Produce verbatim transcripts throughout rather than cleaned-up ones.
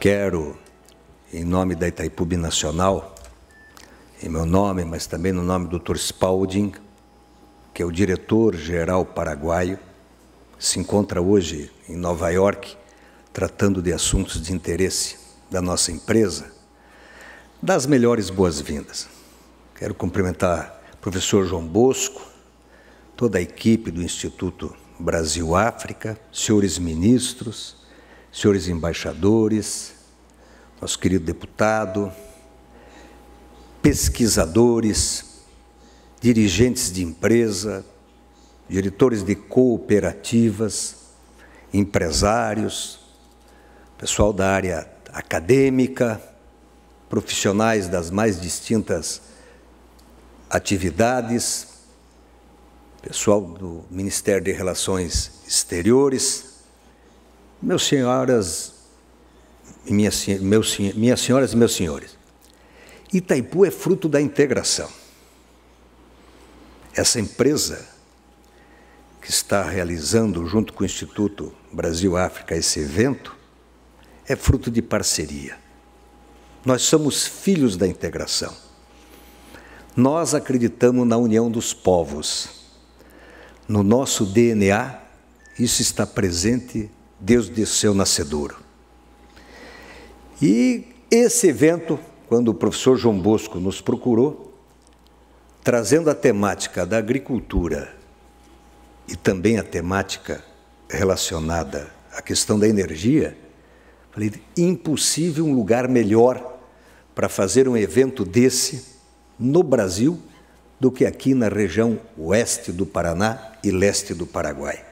quero, em nome da Itaipu Binacional, em meu nome, mas também no nome do doutor Spalding, que é o diretor-geral paraguaio, se encontra hoje em Nova York, tratando de assuntos de interesse da nossa empresa, das melhores boas-vindas. Quero cumprimentar o professor João Bosco, toda a equipe do Instituto Brasil-África, senhores ministros, senhores embaixadores, nosso querido deputado, pesquisadores, dirigentes de empresa, diretores de cooperativas, empresários, pessoal da área acadêmica, profissionais das mais distintas atividades, pessoal do Ministério de Relações Exteriores, meus senhoras e minhas, meus, minhas senhoras e meus senhores. Itaipu é fruto da integração. Essa empresa que está realizando, junto com o Instituto Brasil-África, esse evento, é fruto de parceria. Nós somos filhos da integração. Nós acreditamos na união dos povos. No nosso D N A, isso está presente desde o seu nascedouro. E esse evento, quando o professor João Bosco nos procurou, trazendo a temática da agricultura e também a temática relacionada à questão da energia, falei, impossível um lugar melhor para fazer um evento desse no Brasil do que aqui na região oeste do Paraná e leste do Paraguai.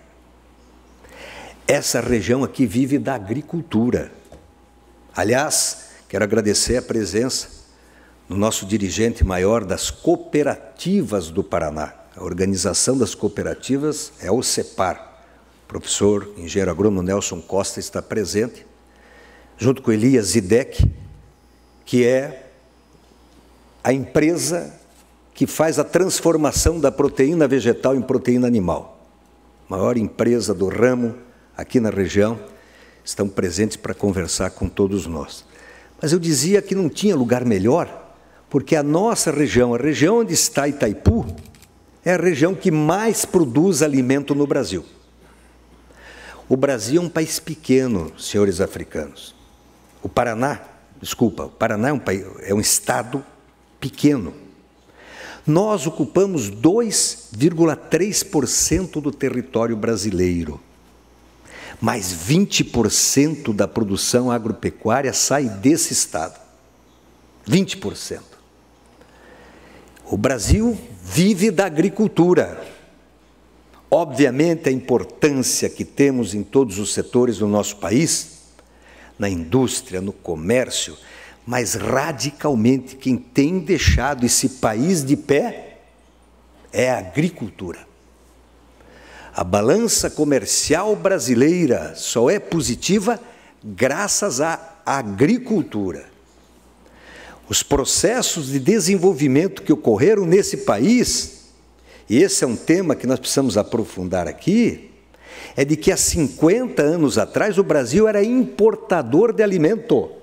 Essa região aqui vive da agricultura. Aliás, quero agradecer a presença do nosso dirigente maior das cooperativas do Paraná. A organização das cooperativas é o CEPAR. O professor engenheiro agrônomo Nelson Costa está presente, junto com Elias Zidek, que é a empresa que faz a transformação da proteína vegetal em proteína animal. Maior empresa do ramo aqui na região, estão presentes para conversar com todos nós. Mas eu dizia que não tinha lugar melhor, porque a nossa região, a região onde está Itaipu, é a região que mais produz alimento no Brasil. O Brasil é um país pequeno, senhores africanos. O Paraná, desculpa, o Paraná é um, país, é um estado pequeno. Nós ocupamos dois vírgula três por cento do território brasileiro, mas vinte por cento da produção agropecuária sai desse estado. vinte por cento. O Brasil vive da agricultura. Obviamente, a importância que temos em todos os setores do nosso país, na indústria, no comércio, mas radicalmente quem tem deixado esse país de pé é a agricultura. A balança comercial brasileira só é positiva graças à agricultura. Os processos de desenvolvimento que ocorreram nesse país, e esse é um tema que nós precisamos aprofundar aqui, é de que há cinquenta anos atrás o Brasil era importador de alimento.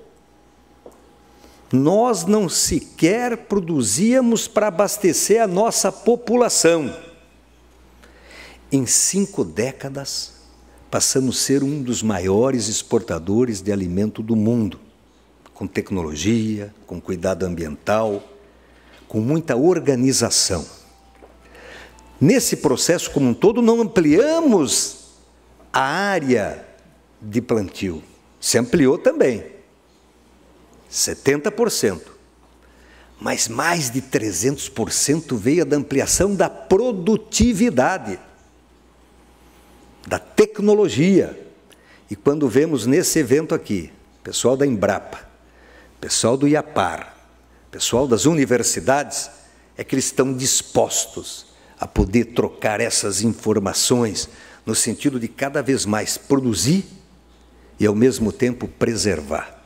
Nós não sequer produzíamos para abastecer a nossa população. Em cinco décadas, passamos a ser um dos maiores exportadores de alimento do mundo, com tecnologia, com cuidado ambiental, com muita organização. Nesse processo como um todo, não ampliamos a área de plantio. Se ampliou também, setenta por cento. Mas mais de trezentos por cento veio da ampliação da produtividade, da tecnologia. E quando vemos nesse evento aqui, pessoal da Embrapa, pessoal do IAPAR, pessoal das universidades, é que eles estão dispostos a poder trocar essas informações no sentido de cada vez mais produzir e, ao mesmo tempo, preservar.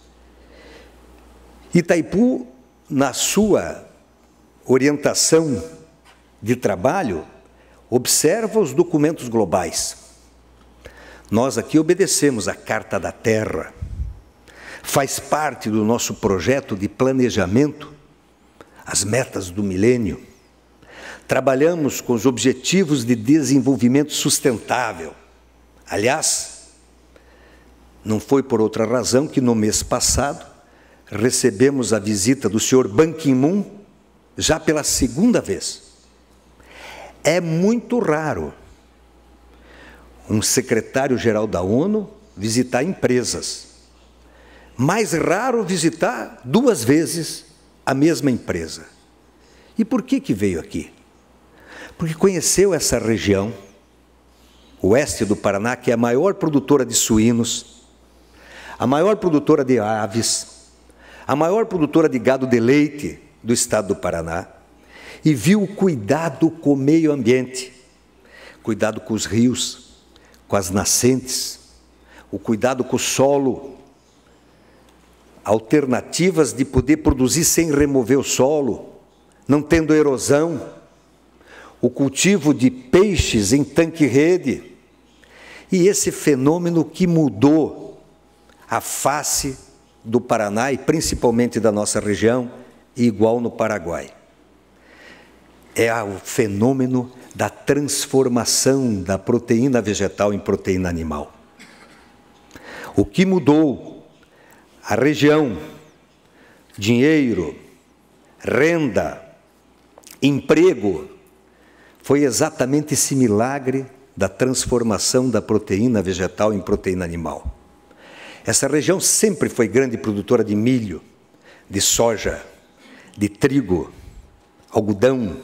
Itaipu, na sua orientação de trabalho, observa os documentos globais. Nós aqui obedecemos à Carta da Terra, faz parte do nosso projeto de planejamento, as metas do milênio. Trabalhamos com os Objetivos de Desenvolvimento Sustentável. Aliás, não foi por outra razão que no mês passado recebemos a visita do senhor Ban Ki-moon, já pela segunda vez. É muito raro um secretário-geral da ONU visitar empresas. Mais raro visitar duas vezes a mesma empresa. E por que que veio aqui? Porque conheceu essa região, oeste do Paraná, que é a maior produtora de suínos, a maior produtora de aves, a maior produtora de gado de leite do estado do Paraná, e viu o cuidado com o meio ambiente, cuidado com os rios, com as nascentes, o cuidado com o solo, alternativas de poder produzir sem remover o solo, não tendo erosão, o cultivo de peixes em tanque-rede, e esse fenômeno que mudou a face do Paraná e principalmente da nossa região, e igual no Paraguai. É o fenômeno da transformação da proteína vegetal em proteína animal. O que mudou a região, dinheiro, renda, emprego, foi exatamente esse milagre da transformação da proteína vegetal em proteína animal. Essa região sempre foi grande produtora de milho, de soja, de trigo, algodão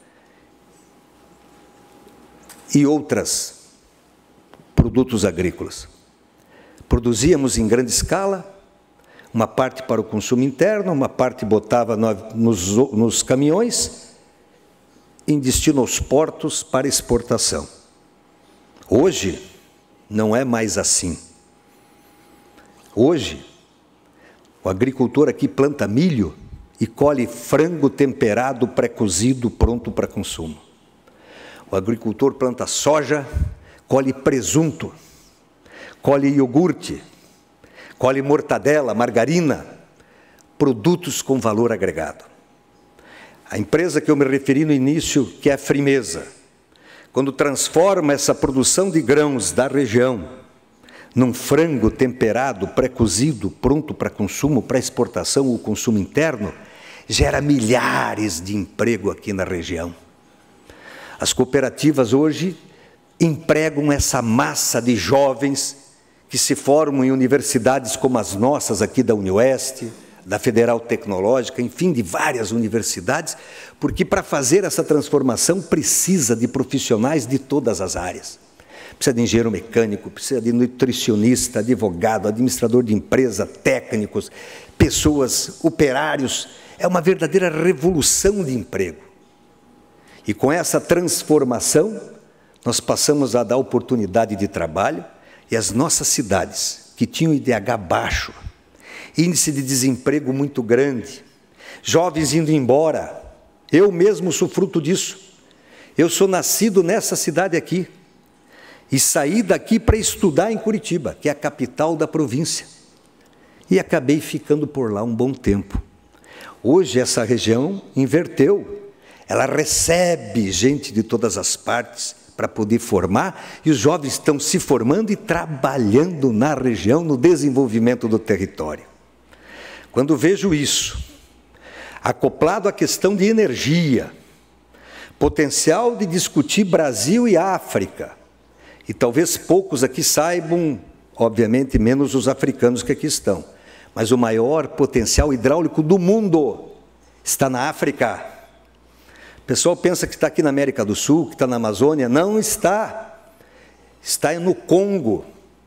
e outros produtos agrícolas. Produzíamos em grande escala, uma parte para o consumo interno, uma parte botava nos, nos caminhões, em destino aos portos para exportação. Hoje, não é mais assim. Hoje, o agricultor aqui planta milho e colhe frango temperado, pré-cozido, pronto para consumo. O agricultor planta soja, colhe presunto, colhe iogurte, colhe mortadela, margarina, produtos com valor agregado. A empresa que eu me referi no início, que é a Frimeza, quando transforma essa produção de grãos da região num frango temperado, pré-cozido, pronto para consumo, para exportação ou consumo interno, gera milhares de emprego aqui na região. As cooperativas hoje empregam essa massa de jovens que se formam em universidades como as nossas aqui da UniOeste, da Federal Tecnológica, enfim, de várias universidades, porque para fazer essa transformação precisa de profissionais de todas as áreas. Precisa de engenheiro mecânico, precisa de nutricionista, advogado, administrador de empresa, técnicos, pessoas, operários. É uma verdadeira revolução de emprego. E com essa transformação, nós passamos a dar oportunidade de trabalho e as nossas cidades, que tinham I D H baixo, índice de desemprego muito grande, jovens indo embora, eu mesmo sou fruto disso. Eu sou nascido nessa cidade aqui e saí daqui para estudar em Curitiba, que é a capital da província, e acabei ficando por lá um bom tempo. Hoje essa região inverteu, ela recebe gente de todas as partes para poder formar, e os jovens estão se formando e trabalhando na região, no desenvolvimento do território. Quando vejo isso, acoplado à questão de energia, potencial de discutir Brasil e África, e talvez poucos aqui saibam, obviamente menos os africanos que aqui estão, mas o maior potencial hidráulico do mundo está na África. O pessoal pensa que está aqui na América do Sul, que está na Amazônia. Não está. Está no Congo.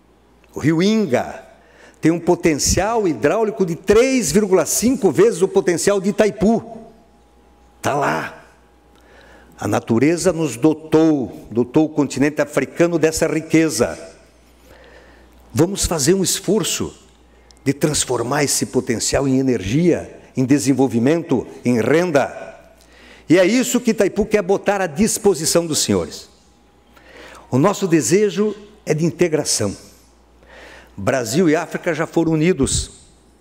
O rio Inga tem um potencial hidráulico de três vírgula cinco vezes o potencial de Itaipu. Está lá. A natureza nos dotou, dotou o continente africano dessa riqueza. Vamos fazer um esforço de transformar esse potencial em energia, em desenvolvimento, em renda. E é isso que Itaipu quer botar à disposição dos senhores. O nosso desejo é de integração. Brasil e África já foram unidos.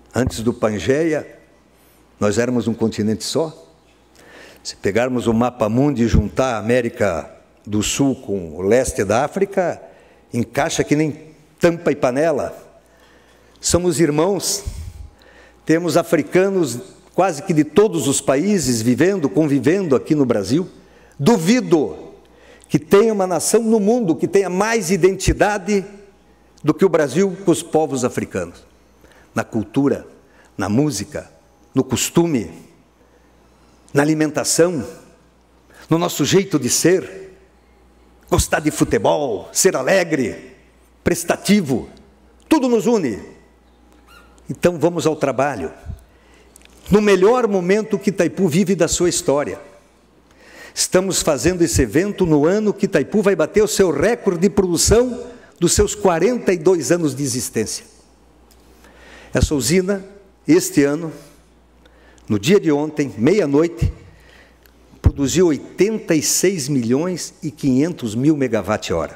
Antes do Pangeia, nós éramos um continente só. Se pegarmos o mapa mundi e juntar a América do Sul com o leste da África, encaixa que nem tampa e panela. Somos irmãos, temos africanos quase que de todos os países vivendo, convivendo aqui no Brasil. Duvido que tenha uma nação no mundo que tenha mais identidade do que o Brasil com os povos africanos. Na cultura, na música, no costume, na alimentação, no nosso jeito de ser, gostar de futebol, ser alegre, prestativo, tudo nos une. Então vamos ao trabalho. No melhor momento que Itaipu vive da sua história. Estamos fazendo esse evento no ano que Itaipu vai bater o seu recorde de produção dos seus quarenta e dois anos de existência. Essa usina, este ano, no dia de ontem, meia-noite, produziu oitenta e seis milhões e quinhentos mil megawatt-hora.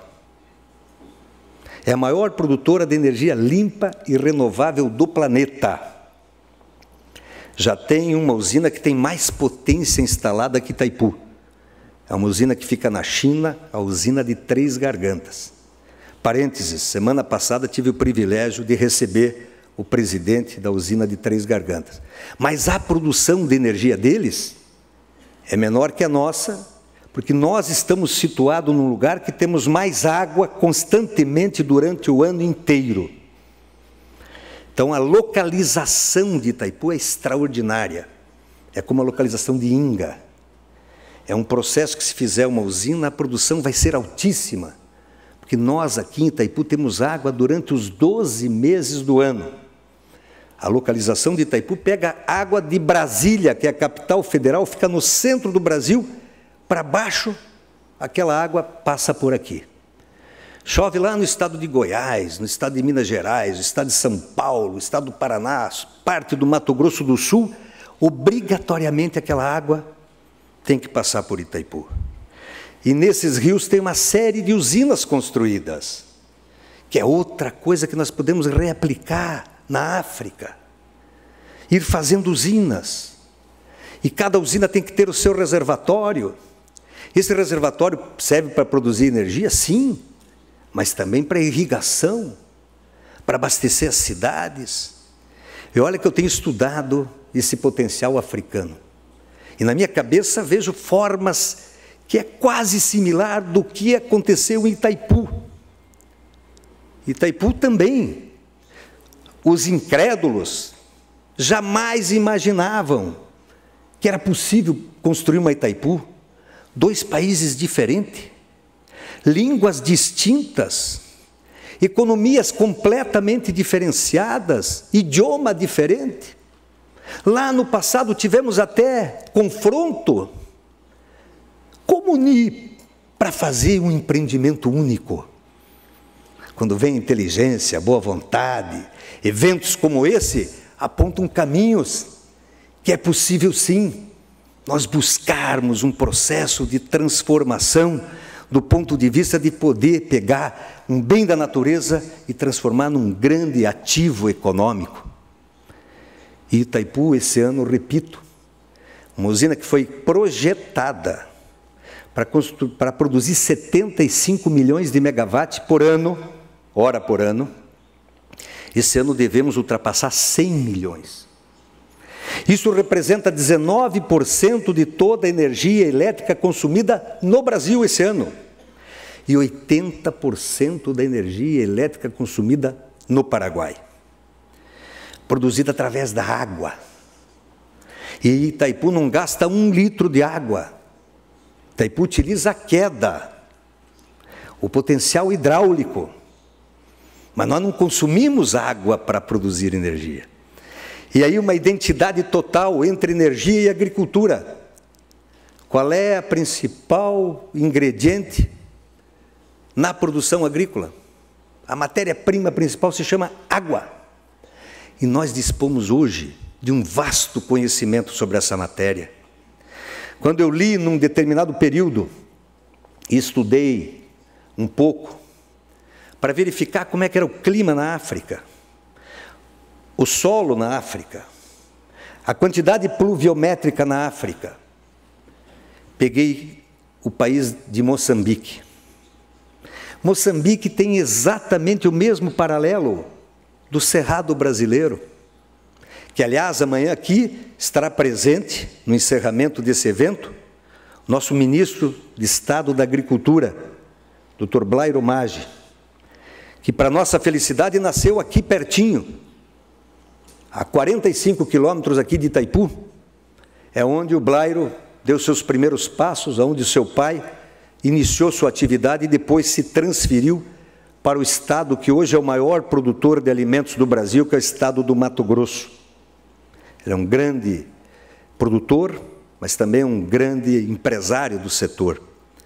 É a maior produtora de energia limpa e renovável do planeta. Já tem uma usina que tem mais potência instalada que Itaipu. É uma usina que fica na China, a usina de Três Gargantas. Parênteses, semana passada tive o privilégio de receber o presidente da usina de Três Gargantas. Mas a produção de energia deles é menor que a nossa, porque nós estamos situados num lugar que temos mais água constantemente durante o ano inteiro. Então, a localização de Itaipu é extraordinária. É como a localização de Inga. É um processo que, se fizer uma usina, a produção vai ser altíssima. Porque nós, aqui em Itaipu, temos água durante os doze meses do ano. A localização de Itaipu pega água de Brasília, que é a capital federal, fica no centro do Brasil, para baixo, aquela água passa por aqui. Chove lá no estado de Goiás, no estado de Minas Gerais, no estado de São Paulo, no estado do Paraná, parte do Mato Grosso do Sul, obrigatoriamente aquela água tem que passar por Itaipu. E nesses rios tem uma série de usinas construídas, que é outra coisa que nós podemos reaplicar na África. Ir fazendo usinas. E cada usina tem que ter o seu reservatório. Esse reservatório serve para produzir energia? Sim, mas também para irrigação, para abastecer as cidades. E olha que eu tenho estudado esse potencial africano. E na minha cabeça vejo formas que é quase similar do que aconteceu em Itaipu. Itaipu também. Os incrédulos jamais imaginavam que era possível construir uma Itaipu. Dois países diferentes, línguas distintas, economias completamente diferenciadas, idioma diferente. Lá no passado tivemos até confronto. Como unir para fazer um empreendimento único? Quando vem inteligência, boa vontade, eventos como esse apontam caminhos que é possível sim nós buscarmos um processo de transformação do ponto de vista de poder pegar um bem da natureza e transformar num grande ativo econômico. E Itaipu, esse ano, repito, uma usina que foi projetada para, para produzir setenta e cinco milhões de megawatts por ano, hora por ano. Esse ano devemos ultrapassar cem milhões. Isso representa dezenove por cento de toda a energia elétrica consumida no Brasil esse ano. E oitenta por cento da energia elétrica consumida no Paraguai. Produzida através da água. E Itaipu não gasta um litro de água. Itaipu utiliza a queda, o potencial hidráulico. Mas nós não consumimos água para produzir energia. E aí uma identidade total entre energia e agricultura. Qual é a principal ingrediente na produção agrícola? A matéria-prima principal se chama água. E nós dispomos hoje de um vasto conhecimento sobre essa matéria. Quando eu li num determinado período, e estudei um pouco, para verificar como é que era o clima na África, o solo na África, a quantidade pluviométrica na África. Peguei o país de Moçambique. Moçambique tem exatamente o mesmo paralelo do Cerrado brasileiro, que, aliás, amanhã aqui estará presente, no encerramento desse evento, nosso ministro de Estado da Agricultura, doutor Blairo Maggi, que, para nossa felicidade, nasceu aqui pertinho, a quarenta e cinco quilômetros aqui de Itaipu, é onde o Blairo deu seus primeiros passos, onde seu pai iniciou sua atividade e depois se transferiu para o estado que hoje é o maior produtor de alimentos do Brasil, que é o estado do Mato Grosso. Ele é um grande produtor, mas também um grande empresário do setor.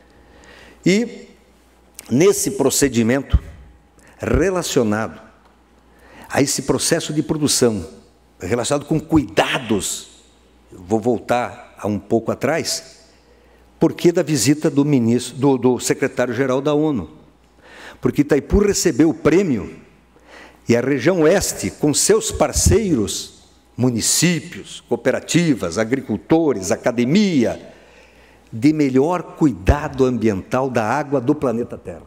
E, nesse procedimento relacionado a esse processo de produção, relacionado com cuidados, eu vou voltar a um pouco atrás, porque da visita do ministro, do, do secretário-geral da ONU. Porque Itaipu recebeu o prêmio e a região oeste, com seus parceiros, municípios, cooperativas, agricultores, academia, de melhor cuidado ambiental da água do planeta Terra.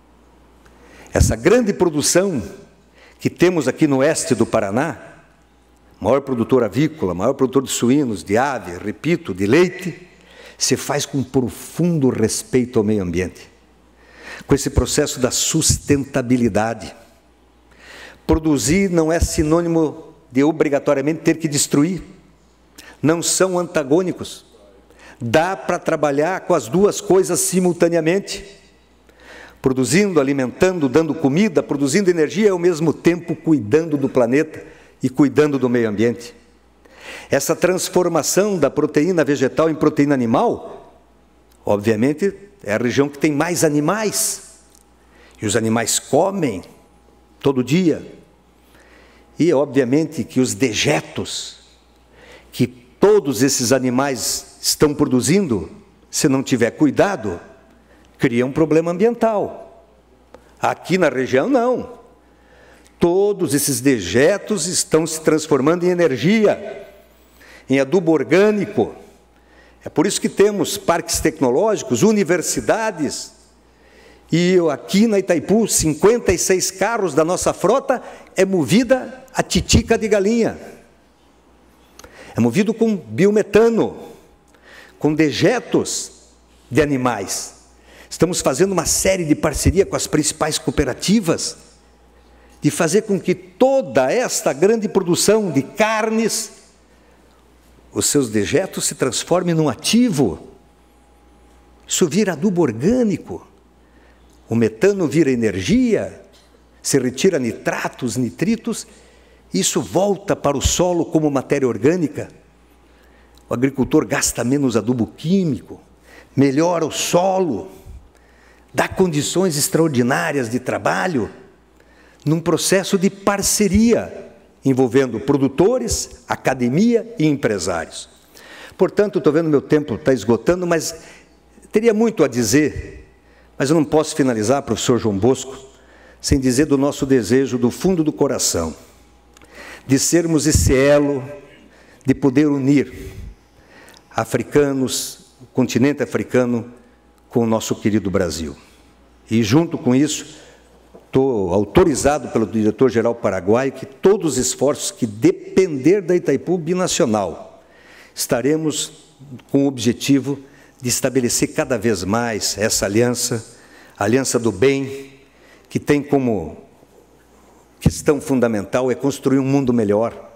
Essa grande produção que temos aqui no oeste do Paraná, maior produtor avícola, maior produtor de suínos, de ave, repito, de leite, se faz com profundo respeito ao meio ambiente, com esse processo da sustentabilidade. Produzir não é sinônimo de obrigatoriamente ter que destruir, não são antagônicos. Dá para trabalhar com as duas coisas simultaneamente, produzindo, alimentando, dando comida, produzindo energia e ao mesmo tempo cuidando do planeta e cuidando do meio ambiente. Essa transformação da proteína vegetal em proteína animal, obviamente, é a região que tem mais animais, e os animais comem todo dia. E, obviamente, que os dejetos que todos esses animais estão produzindo, se não tiver cuidado, cria um problema ambiental. Aqui na região, não. Todos esses dejetos estão se transformando em energia, em adubo orgânico. É por isso que temos parques tecnológicos, universidades, e aqui na Itaipu, cinquenta e seis carros da nossa frota é movida a titica de galinha. É movido com biometano, com dejetos de animais. Estamos fazendo uma série de parceria com as principais cooperativas, de fazer com que toda esta grande produção de carnes, os seus dejetos se transformem num ativo. Isso vira adubo orgânico. O metano vira energia, se retira nitratos, nitritos, isso volta para o solo como matéria orgânica. O agricultor gasta menos adubo químico, melhora o solo, dá condições extraordinárias de trabalho, num processo de parceria, envolvendo produtores, academia e empresários. Portanto, estou vendo meu tempo está esgotando, mas teria muito a dizer, mas eu não posso finalizar, professor João Bosco, sem dizer do nosso desejo do fundo do coração, de sermos esse elo, de poder unir africanos, o continente africano, com o nosso querido Brasil. E junto com isso, estou autorizado pelo diretor-geral paraguaio que todos os esforços que depender da Itaipu Binacional, estaremos com o objetivo de estabelecer cada vez mais essa aliança, a aliança do bem, que tem como questão fundamental é construir um mundo melhor.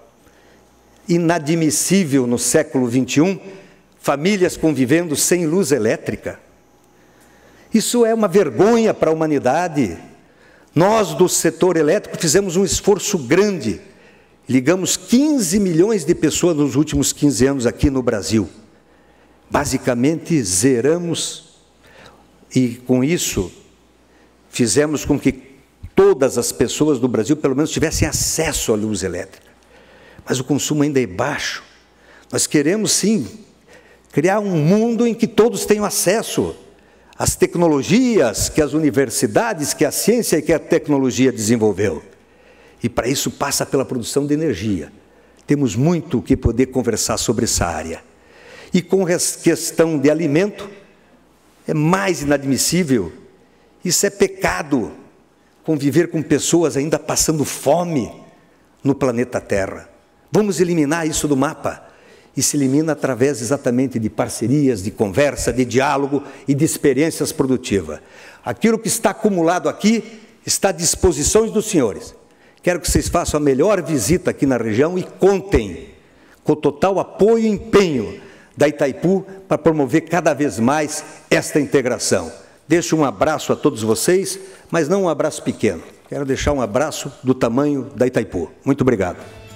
Inadmissível no século vinte e um, famílias convivendo sem luz elétrica. Isso é uma vergonha para a humanidade. Nós, do setor elétrico, fizemos um esforço grande. Ligamos quinze milhões de pessoas nos últimos quinze anos aqui no Brasil. Basicamente, zeramos e, com isso, fizemos com que todas as pessoas do Brasil, pelo menos, tivessem acesso à luz elétrica. Mas o consumo ainda é baixo. Nós queremos, sim, criar um mundo em que todos tenham acesso às tecnologias que as universidades, que a ciência e que a tecnologia desenvolveu. E para isso passa pela produção de energia. Temos muito o que poder conversar sobre essa área. E com a questão de alimento, é mais inadmissível. Isso é pecado, conviver com pessoas ainda passando fome no planeta Terra. Vamos eliminar isso do mapa. E se elimina através exatamente de parcerias, de conversa, de diálogo e de experiências produtivas. Aquilo que está acumulado aqui está à disposição dos senhores. Quero que vocês façam a melhor visita aqui na região e contem com o total apoio e empenho da Itaipu para promover cada vez mais esta integração. Deixo um abraço a todos vocês, mas não um abraço pequeno. Quero deixar um abraço do tamanho da Itaipu. Muito obrigado.